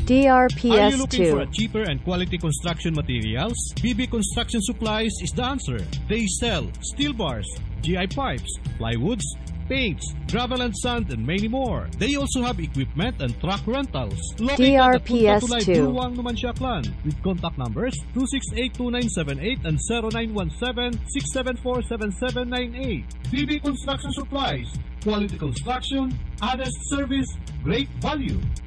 DRPS 2. Are you looking for a cheaper and quality construction materials? BB Construction Supplies is the answer. They sell steel bars, GI pipes, plywoods, paints, gravel and sand, and many more. They also have equipment and truck rentals. Located at DRPS Punta Tulay, 2. Buruang, Numancia, Aklan, with contact numbers 268-2978 and 0917-674-7798. BB Construction Supplies. Quality construction, honest service, great value.